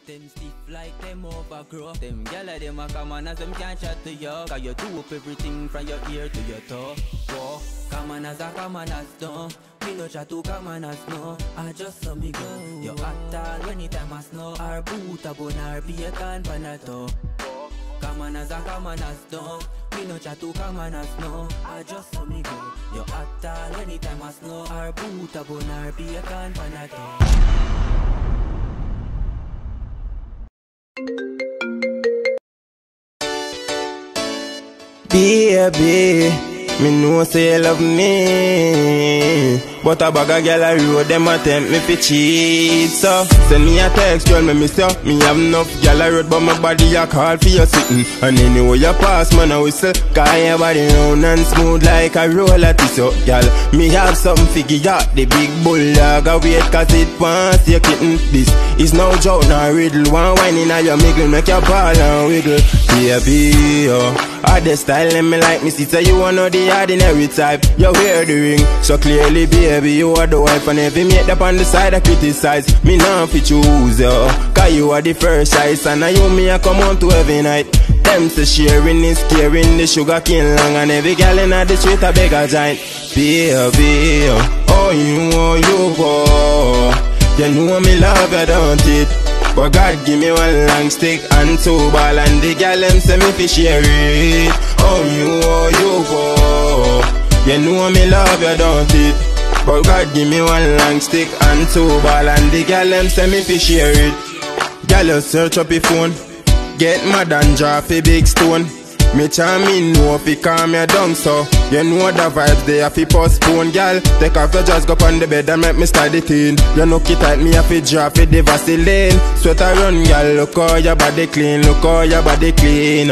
Them stiff like them overgrow. Them gyal them a come on as them can't chat to you. Cause you do up everything from your ear to your toe. Whoa. Come on as a come on as done. Me no chat to come on as no. I just saw me go. You hot all anytime I snow. Our boot a bone our bacon panato. Come on as a come on as done. Me no chat to come on as no. I just saw me go. You hot all anytime I snow. Our boot a bone our bacon panato. Baby, me know say you love me, but a bag of gyal a road them a tempt me fi cheat. So send me a text, girl, me miss you. Me have enough gyal a road, but my body a call for you sitting. And anyway you pass, man a whistle. Cause your body round and smooth like a roller tissue, gyal. Me have something figure ya. The big bulldog a wait cause it wants your kitten. This is no joke, no riddle. One wine in a your middle, make your ball and wiggle. Baby, I the style and me like me see so you wanna the ordinary type. You wear the ring, so clearly baby you are the wife. And every mate up on the side I criticize. Me now fi choose you, cause you are the first choice. And now you me a come on to every night. Them say sharing is caring, the sugar cane long. And every girl in the street a beg a giant. Baby, oh you go. You know me love you, don't it? But God give me one long stick and two ball. And the girl them say me fi share it. Oh you go. You know me love you, don't it? But God give me one long stick and two ball. And the girl them say me fi share it. Girl you search up your phone, get mad and drop a big stone. Me charming know fi calm you down, so you know the vibes they have to postpone, girl. Take off your just go on the bed and make me start the teen. You know it tight, me have to drop it the Vaseline. Sweat a run, girl, look how your body clean, look how your body clean.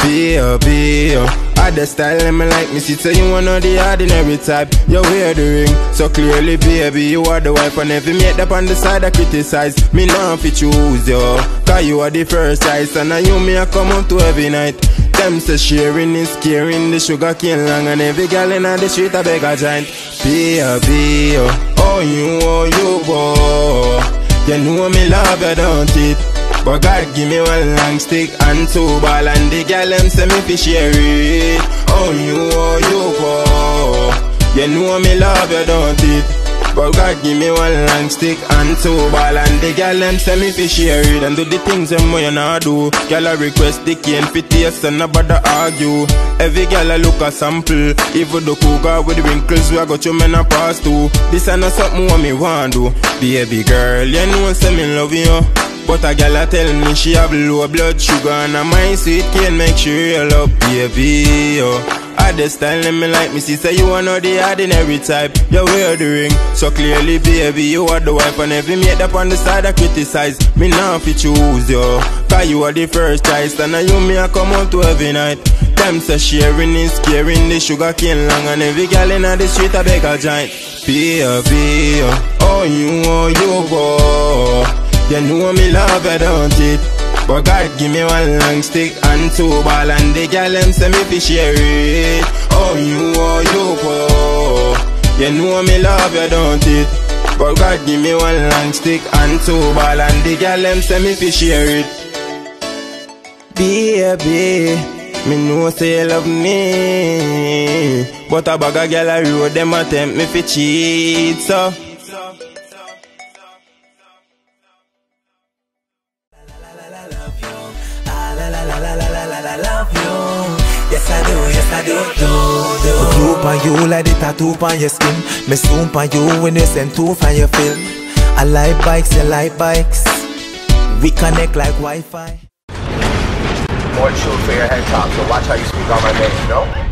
Be I the style and me like me see so you wanna the ordinary type. You wear the ring, so clearly baby you are the wife. And every mate up on the side I criticize. Me now fi choose you, cause you are the first choice. And now you me a come out to every night. Them say sharing is caring, the sugar cane long. And every girl in the street a beg a giant. Baby, oh you go. You know me love you, don't it? But God give me one long stick and two ball. And the girl them say me fi share it. Oh you go. You know me love you, don't it? But God give me one long stick and two ball. And the girl them say me fi share it. And do the things them way you not do. Girl I request the cane fi taste and nobody argue. Every girl I look a sample. Even the cougar with the wrinkles we a got you men a pass to. This a not something what me want do. Baby girl, you know say me love you. But a girl a tell me she have low blood sugar. And a my sweet cane make sure you love baby. I the style and me like me see say you are not the ordinary type. You wear the ring, so clearly baby you are the wife. And every mate up on the side I criticize. Me now fi choose you, cause you are the first choice. And now you me a come out to every night. Them say sharing is caring, the sugar cane long. And every girl in the street a beg a giant. Baby, oh you go. You know me love you, don't it? But God give me one long stick and two ball. And the girl them say me fi share it. Oh you go. You know me love you, don't it? But God give me one long stick and two ball. And the girl them say me fi share it. Baby, me know say you love me, but a bag of gyal a road them a tempt me fi cheat, so love you. Yes I do. You pan you like the tattoo pan your skin. Me soon pan you when you send two from your film. I like bikes, you like bikes. We connect like Wi-Fi. More true for your head top, so watch how you speak on my name, you know?